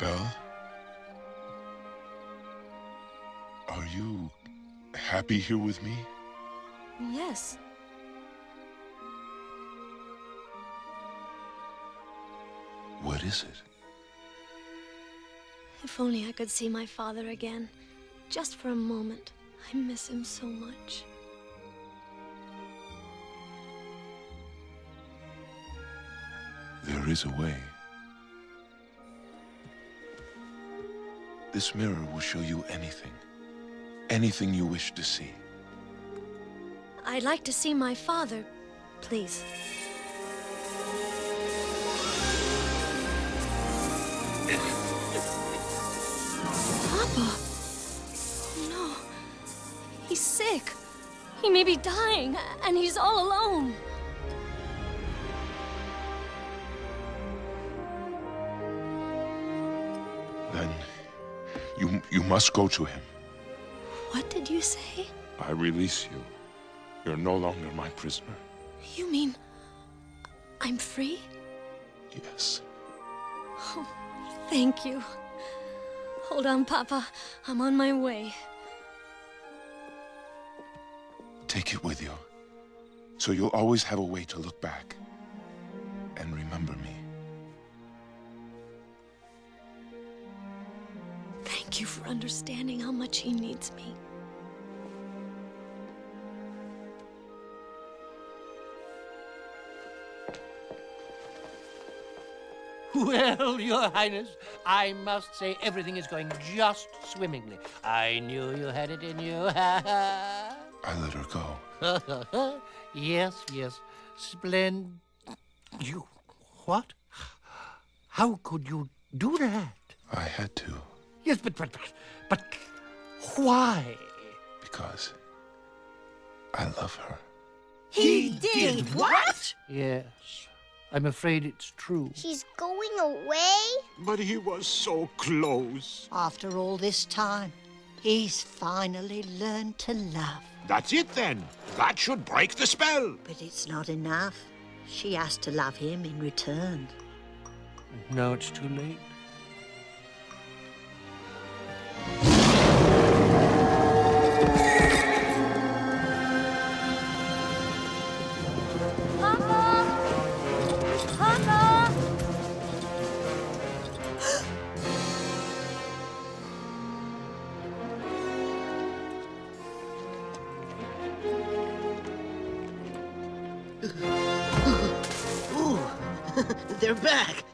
Belle? Are you happy here with me? Yes. What is it? If only I could see my father again. Just for a moment. I miss him so much. There is a way. This mirror will show you anything. Anything you wish to see. I'd like to see my father, please. Papa! Oh, no. He's sick. He may be dying, and he's all alone. Then you must go to him. What did you say? I release you. You're no longer my prisoner. You mean I'm free? Yes. Oh, thank you. Hold on, Papa. I'm on my way. Take it with you, so you'll always have a way to look back and remember me. Thank you for understanding how much he needs me. Well, Your Highness, I must say everything is going just swimmingly. I knew you had it in you. I let her go. Yes, yes. You... What? How could you do that? I had to. Yes, but why? Because I love her. He did what? Yes, I'm afraid it's true. She's going away? But he was so close. After all this time, he's finally learned to love. That's it then. That should break the spell. But it's not enough. She has to love him in return. Now it's too late. Ooh, they're back.